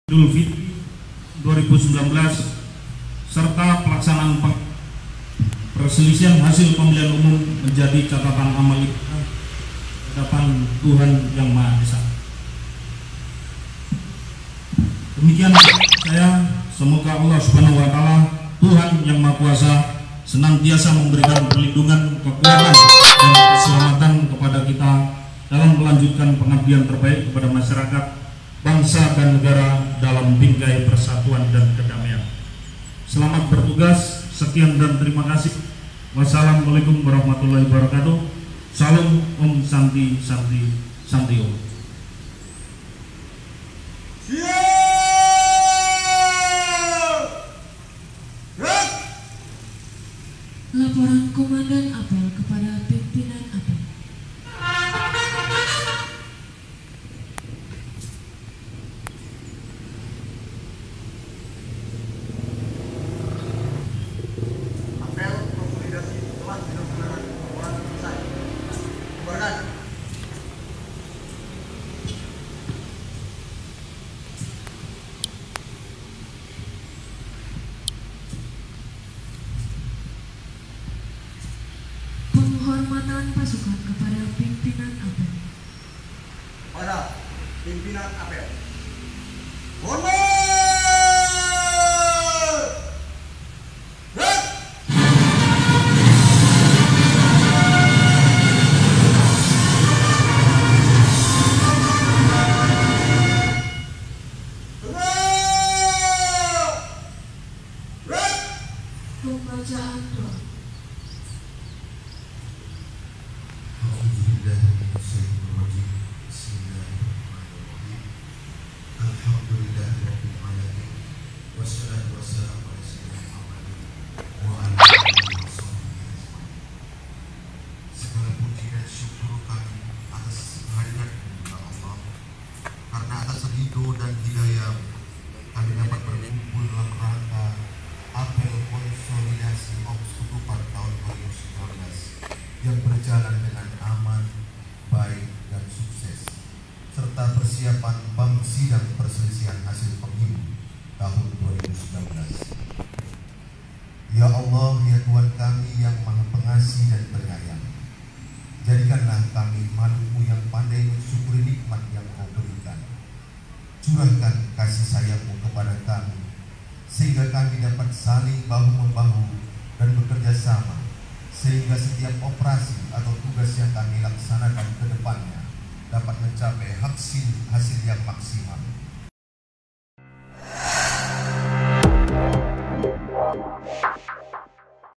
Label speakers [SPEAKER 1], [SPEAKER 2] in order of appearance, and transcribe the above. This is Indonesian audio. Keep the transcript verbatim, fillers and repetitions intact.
[SPEAKER 1] Idul Fitri dua ribu sembilan belas serta pelaksanaan perselisihan hasil pemilihan umum menjadi catatan amal kita hadapan Tuhan Yang Maha Esa. Demikian saya, semoga Allah Subhanahu wa Ta'ala, Tuhan Yang Maha Kuasa, senantiasa memberikan perlindungan, kekuatan, dan keselamatan kepada kita dalam melanjutkan pengabdian terbaik kepada masyarakat, bangsa dan negara dalam bingkai persatuan dan kedamaian. Selamat bertugas, sekian dan terima kasih. Wassalamualaikum warahmatullahi wabarakatuh. Salam, Om Santi Santi Santi Om.
[SPEAKER 2] Laporan Komandan Apel kepada pimpinan Apel.
[SPEAKER 3] Apel konsolidasi telah dilaksanakan, laporan selesai. Bubarkan.
[SPEAKER 2] Penghormatan pasukan kepada pimpinan Apel.
[SPEAKER 3] Pada pimpinan Apel. Hormat! Red! Tegak! Red!
[SPEAKER 2] Pembacaan doa.
[SPEAKER 4] Segala puji dan syukur kami atas kehadiran-Mu ya Allah, karena atas ridho dan hidayah kami dapat berkumpul dalam rangka apel konsolidasi Ops Ketupat tahun dua ribu sembilan belas yang berjalan dengan aman, baik dan sukses, serta persiapan bank sidang perselisihan hasil pemilu tahun dua ribu sembilan belas. Ya Allah, ya Tuhan kami yang Maha Pengasih dan Penyayang, jadikanlah kami makhluk-Mu yang pandai mensyukuri nikmat yang Kau berikan. Curahkan kasih sayang-Mu kepada kami, sehingga kami dapat saling bahu-membahu dan bekerja sama, sehingga setiap operasi atau tugas yang kami laksanakan ke depannya dapat mencapai hasil hasil yang maksimal.
[SPEAKER 5] Wow.